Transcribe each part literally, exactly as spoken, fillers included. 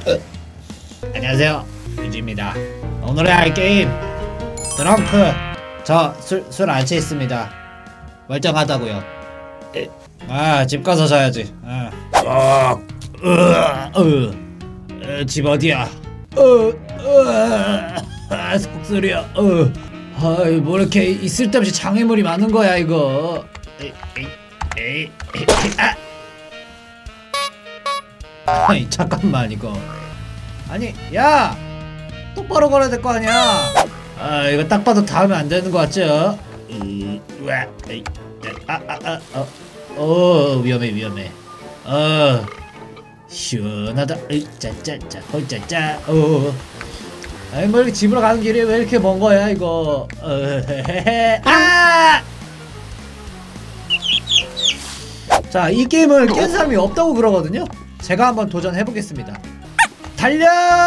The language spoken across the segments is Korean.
안녕하세요, 유지입니다. 오늘의 할 게임 드렁크. 저 술 술 안 취했습니다. 멀쩡하다고요. 아, 집 가서 자야지. 아, 어, 으, 으, 집 어디야? 어, 으, 아, 속쓰려. 어, 아, 뭐 이렇게 이 쓸데없이 장애물이 많은 거야 이거. 에이, 에이, 에이, 에이, 아, 아니 잠깐만 이거. 아니 야, 똑바로 걸어야 될 거 아니야. 아, 이거 딱 봐도 닿으면 안 되는 거 같죠? 이, 와, 에이, 아, 아, 아, 어, 어, 위험해, 위험해. 어, 시원하다. 에이, 짜짜짜, 어, 짜짜, 어. 아니 뭐 이렇게 집으로 가는 길이 왜 이렇게 먼 거야 이거? 어, 헤헤헤. 아! 자, 이 게임을 깬 사람이 없다고 그러거든요. 제가 한번 도전해 보겠습니다. 달려!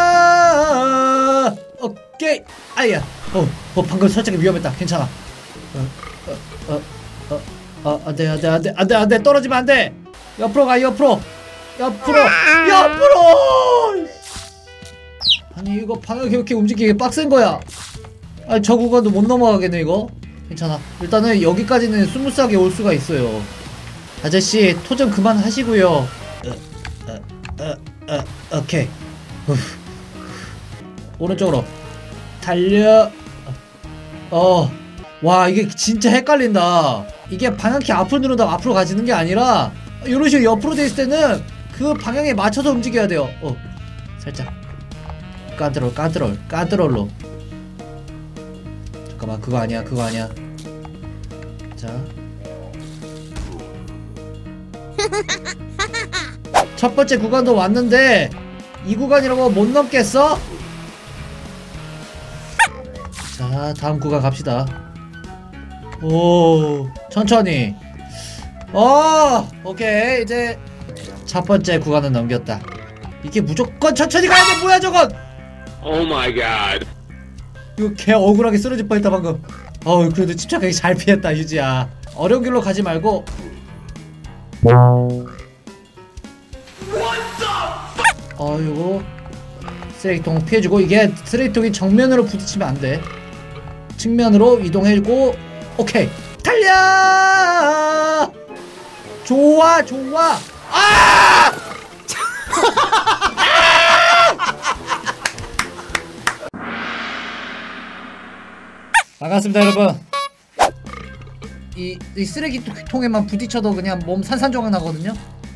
오케이. 아야. 어, 어 방금 살짝 위험했다. 괜찮아. 어, 어, 어, 어, 어, 안돼, 안돼, 안돼, 안돼, 안돼. 떨어지면 안돼. 옆으로 가, 옆으로, 옆으로, 옆으로. 아니 이거 방향이 이렇게 움직이기 빡센 거야. 아니 저 구간도 못 넘어가겠네 이거. 괜찮아. 일단은 여기까지는 스무스하게 올 수가 있어요. 아저씨 토 좀 그만 하시고요. 어, 어, 어, 어, 오케이. 후. 오른쪽으로 달려. 어, 와 이게 진짜 헷갈린다. 이게 방향키 앞으로 누르다가 앞으로 가지는 게 아니라 이런 식으로 옆으로 돼 있을 때는 그 방향에 맞춰서 움직여야 돼요. 어, 살짝 까드롤, 까드롤, 까드롤로. 잠깐만, 그거 아니야, 그거 아니야. 자, 첫 번째 구간도 왔는데 이 구간이라고 못 넘겠어? 자, 다음 구간 갑시다. 오, 천천히. 어, 오케이. 이제 첫 번째 구간은 넘겼다. 이게 무조건 천천히 가야 돼. 뭐야 저건? 오 마이 갓. 이거 개 억울하게 쓰러질 뻔했다 방금. 어우, 그래도 침착하게 잘 피했다 유지야. 어려운 길로 가지 말고. 어이구, 쓰레기통 피해주고. 이게 쓰레기통이 정면으로 부딪히면 안돼. 측면으로 이동해주고. 오케이, 달려. 좋아 좋아. 아! 반갑습니다 여러분. 이, 이 쓰레기통에만 부딪혀도 그냥 몸 산산조각 나거든요.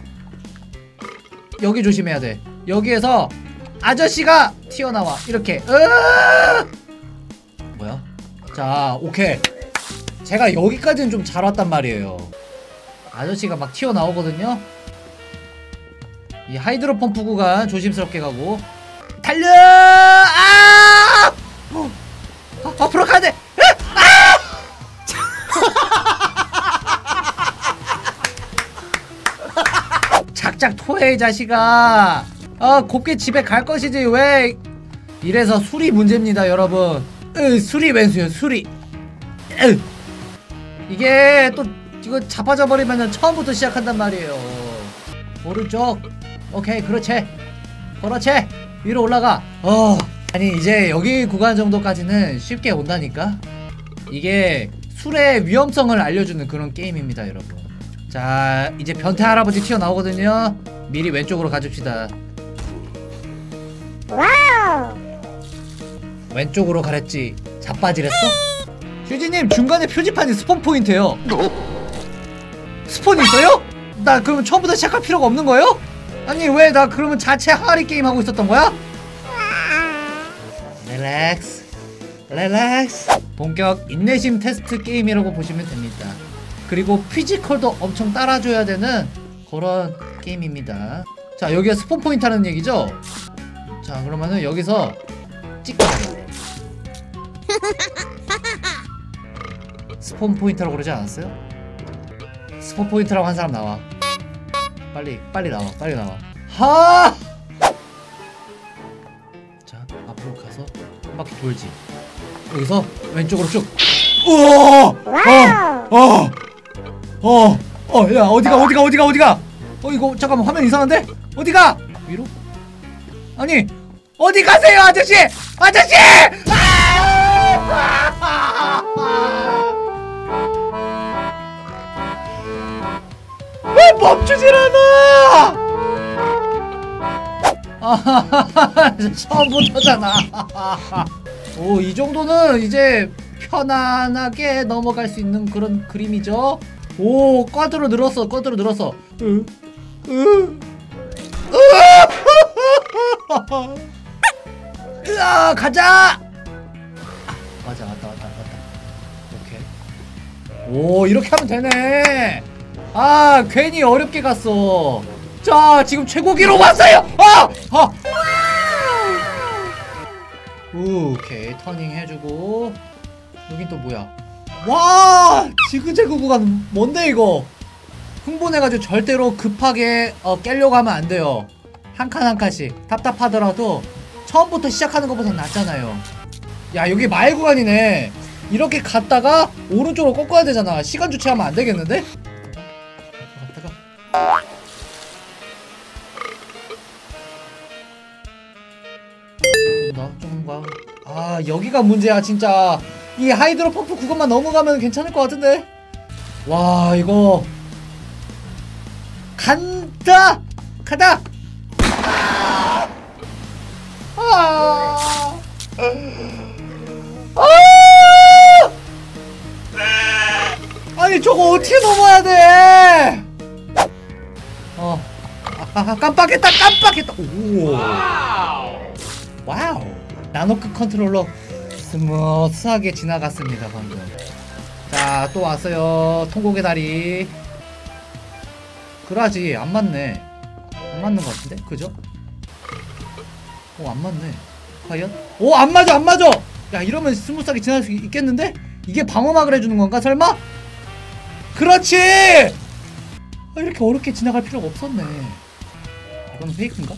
여기 조심해야 돼. 여기에서 아저씨가 튀어나와 이렇게. 으아! 뭐야? 자, 오케이. 제가 여기까지는 좀 잘 왔단 말이에요. 아저씨가 막 튀어나오거든요. 이 하이드로 펌프 구간 조심스럽게 가고. 달려! 아! 어, 아, 앞으로 가야 돼. 작작 토해 이 자식아. 아, 곱게 집에 갈 것이지 왜. 이래서 술이 문제입니다 여러분. 으, 술이 왼수요 술이. 으. 이게 또 이거 자빠져 버리면은 처음부터 시작한단 말이에요. 오른쪽. 오케이, 그렇지 그렇지. 위로 올라가. 어, 아니 이제 여기 구간 정도까지는 쉽게 온다니까. 이게 술의 위험성을 알려주는 그런 게임입니다 여러분. 자, 이제 변태 할아버지 튀어나오거든요. 미리 왼쪽으로 가줍시다. 와우. 왼쪽으로 가랬지 자빠지랬어? 휴지님, 중간에 표지판이 스폰 포인트예요. 스폰 있어요? 나 그러면 처음부터 시작할 필요가 없는 거예요? 아니 왜 나 그러면 자체 항아리 게임 하고 있었던 거야? 릴렉스 릴렉스. 본격 인내심 테스트 게임이라고 보시면 됩니다. 그리고 피지컬도 엄청 따라줘야 되는 그런 게임입니다. 자, 여기가 스폰 포인트 하는 얘기죠? 자, 그러면은 여기서 찍고 가야 돼. 스폰 포인트라고 그러지 않았어요? 스폰 포인트라고 한 사람 나와. 빨리 빨리 나와, 빨리 나와. 하! 자, 앞으로 가서 한 바퀴 돌지. 여기서 왼쪽으로 쭉. 우와! 어! 어! 어! 어! 야, 어디가 어디가 어디가 어디가? 어, 이거 잠깐만 화면 이상한데? 어디가? 위로? 아니 어디 가세요 아저씨! 아저씨! 아! 왜 멈추질 않아! 아, 처음부터잖아. 오, 이 정도는 이제 편안하게 넘어갈 수 있는 그런 그림이죠. 오, 꽈드로 늘었어, 꽈드로 늘었어. 으, 으, 으아, 가자! 아, 맞아, 맞다, 맞다, 맞다. 오케이. 오, 이렇게 하면 되네. 아, 괜히 어렵게 갔어. 자, 지금 최고 기록 왔어요! 아! 아! 오케이, 터닝 해주고. 여긴 또 뭐야? 와! 지그재그 구간 뭔데 이거? 흥분해가지고 절대로 급하게 어, 깨려고 하면 안 돼요. 한 칸 한 칸씩. 답답하더라도 처음부터 시작하는 것보다 낫잖아요. 야, 여기 마일 구간이네. 이렇게 갔다가 오른쪽으로 꺾어야 되잖아. 시간 주체하면 안 되겠는데? 갔다가. 좀 가. 아, 여기가 문제야 진짜. 이 하이드로 펌프 그것만 넘어가면 괜찮을 것 같은데. 와, 이거 간다! 가다! 아! 아! 아니 저거 어떻게 넘어야 돼? 어. 아, 깜빡했다, 깜빡했다. 오. 와우. 나노크 컨트롤러 스무스하게 지나갔습니다 방금. 자, 또 왔어요. 통곡의 다리. 그라지 안 맞네. 안 맞는 것 같은데? 그죠? 오, 안 맞네. 과연? 오, 안 맞아, 안 맞아! 야, 이러면 스무스하게 지나갈 수 있겠는데? 이게 방어막을 해주는 건가, 설마? 그렇지! 아, 이렇게 어렵게 지나갈 필요가 없었네. 이건 페이크인가?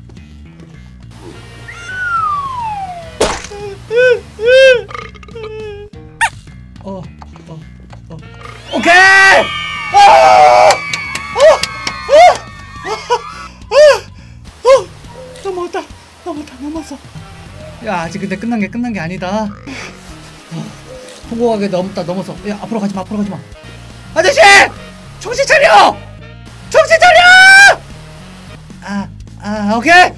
어, 어, 어. 오케이! 아! 어! 어! 어! 어! 넘어갔다! 넘어갔다! 넘었어! 야, 아직 근데 끝난 게 끝난 게 아니다. 어, 통곡하게 넘었다, 넘어서. 야, 앞으로 가지 마, 앞으로 가지 마. 아저씨! 정신 차려! 정신 차려! 아, 아, 오케이!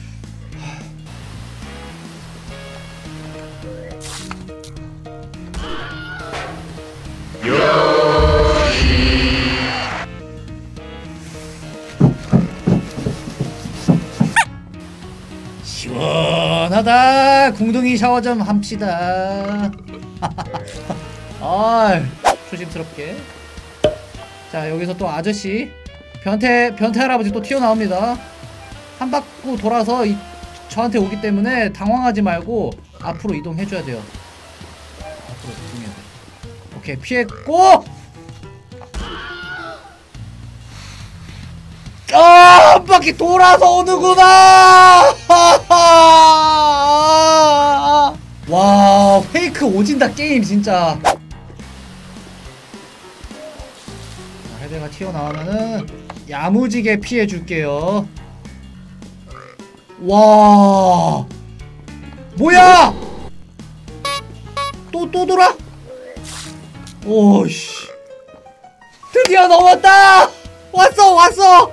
시원하다. 궁둥이 샤워 좀 합시다. 아, 조심스럽게. 자, 여기서 또 아저씨 변태 변태 할아버지 또 튀어나옵니다. 한 바퀴 돌아서 이, 저한테 오기 때문에 당황하지 말고 앞으로 이동해줘야 돼요. 앞으로 이동해야 돼. 오케이, 피했고. 아, 한 바퀴 돌아서 오는구나. 와, 페이크 오진다 게임 진짜. 헤드가 튀어나오면은 야무지게 피해줄게요. 와, 뭐야? 또 또 돌아? 오씨, 드디어 넘었다. 왔어 왔어.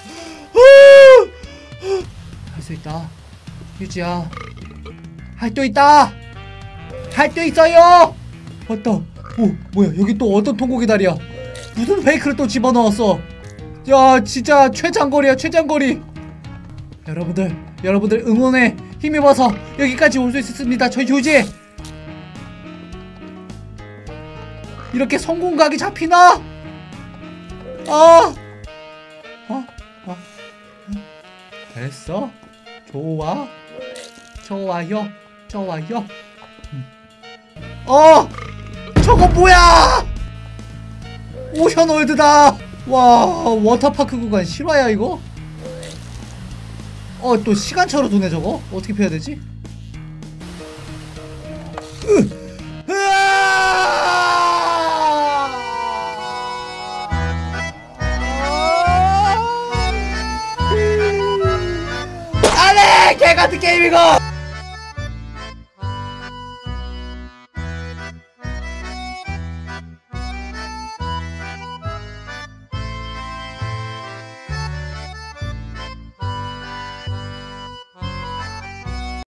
할 수 있다. 유지야, 할 수 있다. 할 수 있어요. 왔다. 오, 뭐야, 여기 또 어떤 통곡의 다리야? 무슨 페이크를 또 집어넣었어. 야, 진짜 최장거리야, 최장거리. 여러분들, 여러분들 응원에 힘입어서 여기까지 올 수 있습니다. 저 유지. 이렇게 성공각이 잡히나? 아, 어, 어, 됐어. 좋아, 좋아요, 좋아요. 음. 어, 저거 뭐야? 오션월드다. 와, 워터파크 구간 실화야 이거? 어, 또 시간차로 두네 저거? 어떻게 펴야 되지? 으! 안해! 개 같은 게임 이거.